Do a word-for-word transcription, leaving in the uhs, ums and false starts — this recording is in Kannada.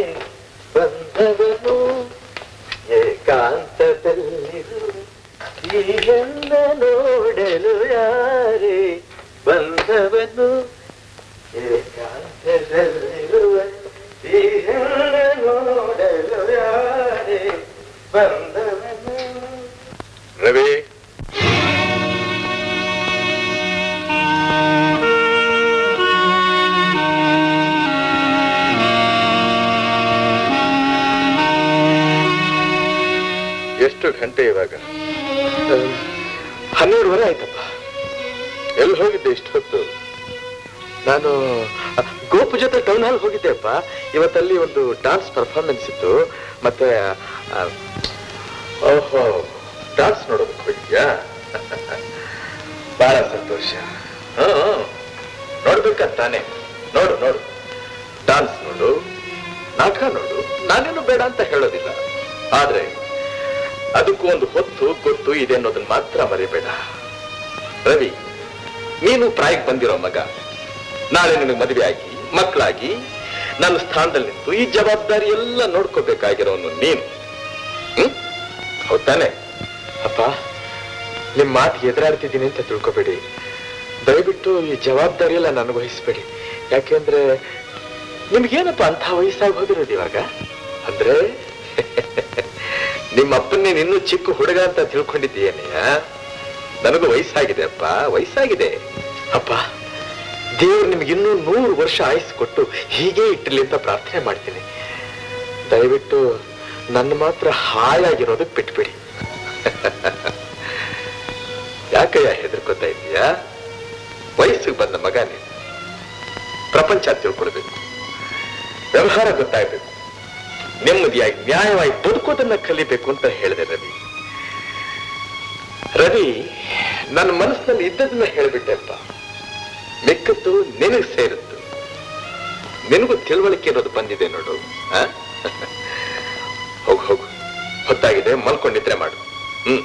ಬಂದವನು ಏಕಾಂತದಲ್ಲಿರುವ ಈ ಹೆಣ್ಣ ನೋಡಲು ಯಾರೇ ಬಂದವನು ಏಕಾಂತದಲ್ಲಿರುವ ಈ ಹೆಣ್ಣ ನೋಡಲು ಯಾರೇ ಬಂದವನು. ರವಿ, ಎಷ್ಟು ಗಂಟೆ ಇವಾಗ? ಹನ್ನೆರಡುವರೆ ಆಯ್ತಪ್ಪ. ಎಲ್ಲಿ ಹೋಗಿದ್ದೆ ಇಷ್ಟು ಹೊತ್ತು? ನಾನು ಗೋಪು ಜೊತೆ ಟೌನ್ ಹಾಲ್ ಹೋಗಿದ್ದೆಪ್ಪ. ಇವತ್ತಲ್ಲಿ ಒಂದು ಡಾನ್ಸ್ ಪರ್ಫಾರ್ಮೆನ್ಸ್ ಇತ್ತು. ಮತ್ತೆ ಓಹೋ, ಡಾನ್ಸ್ ನೋಡೋದಕ್ಕೆ ಹೋಗಿದ್ಯಾ? ಬಹಳ ಸಂತೋಷ. ಹ್ಮ್, ನೋಡ್ಬೇಕಂತಾನೆ. ನೋಡು ನೋಡು, ಡಾನ್ಸ್ ನೋಡು, ನಾಟಕ ನೋಡು. ನಾನೇನು ಬೇಡ ಅಂತ ಹೇಳೋದಿಲ್ಲ. ಆದ್ರೆ ಅದಕ್ಕೂ ಒಂದು ಹೊತ್ತು ಗೊತ್ತು ಇದೆ ಅನ್ನೋದನ್ನ ಮಾತ್ರ ಮರಿಬೇಡ. ರವಿ, ನೀನು ಪ್ರಾಯಕ್ಕೆ ಬಂದಿರೋ ಮಗ. ನಾಳೆ ನಿನಗೆ ಮದುವೆ ಆಗಿ ಮಕ್ಕಳಾಗಿ ನನ್ನ ಸ್ಥಾನದಲ್ಲಿ ನಿಂತು ಈ ಜವಾಬ್ದಾರಿ ಎಲ್ಲ ನೋಡ್ಕೋಬೇಕಾಗಿರೋನು ನೀನು. ಹ್ಮ್, ಹೌದಾನೆ? ಅಪ್ಪ, ನಿಮ್ ಮಾತು ಎದುರಾಡ್ತಿದ್ದೀನಿ ಅಂತ ತಿಳ್ಕೊಬೇಡಿ. ದಯವಿಟ್ಟು ಈ ಜವಾಬ್ದಾರಿ ಎಲ್ಲ ನನಗೆ ವಹಿಸ್ಬೇಡಿ. ಯಾಕೆಂದ್ರೆ ನಿಮ್ಗೇನಪ್ಪ ಅಂತ ವಯಸ್ಸಾಗಿ ಹೋಗಿರೋದು ಇವಾಗ? ಅಂದ್ರೆ ನಿಮ್ಮ ಅಪ್ಪನ್ನೇ ಇನ್ನೂ ಚಿಕ್ಕ ಹುಡುಗ ಅಂತ ತಿಳ್ಕೊಂಡಿದ್ದೀಯೇನೆಯ? ನನಗೂ ವಯಸ್ಸಾಗಿದೆ ಅಪ್ಪ, ವಯಸ್ಸಾಗಿದೆ. ಅಪ್ಪ, ದೇವ್ರು ನಿಮ್ಗೆ ಇನ್ನೂ ನೂರು ವರ್ಷ ಆಯುಸ್ ಕೊಟ್ಟು ಹೀಗೆ ಇಟ್ಟಿರ್ಲಿ ಅಂತ ಪ್ರಾರ್ಥನೆ ಮಾಡ್ತೀನಿ. ದಯವಿಟ್ಟು ನನ್ನ ಮಾತ್ರ ಹಾಯಾಗಿರೋದಕ್ಕೆ ಬಿಟ್ಬಿಡಿ. ಯಾಕಯ್ಯ ಹೆದರ್ಕೋತಾ ಇದೀಯಾ? ವಯಸ್ಸಿಗೆ ಬಂದ ಮಗ ನೀನು. ಪ್ರಪಂಚ ತಿಳ್ಕೊಳ್ಬೇಕು, ವ್ಯವಹಾರ ಗೊತ್ತಾಗಬೇಕು, ನೆಮ್ಮದಿಯಾಗಿ ನ್ಯಾಯವಾಗಿ ಬದುಕೋದನ್ನ ಕಲಿಬೇಕು ಅಂತ ಹೇಳಿದೆ ರವಿ. ರವಿ, ನನ್ನ ಮನಸ್ಸಿನಲ್ಲಿ ಇದ್ದದನ್ನ ಹೇಳ್ಬಿಟ್ಟೆಪ್ಪ. ಮಿಕ್ಕದ್ದು ನಿನಗೆ ಸೇರಿತ್ತು. ನಿನಗೂ ತಿಳುವಳಿಕೆ ಇರೋದು ಬಂದಿದೆ ನೋಡು. ಹೋಗು ಹೋಗು, ಹೊತ್ತಾಗಿದೆ, ಮಲ್ಕೊಂಡಿದ್ರೆ ಮಾಡು. ಹ್ಮ್.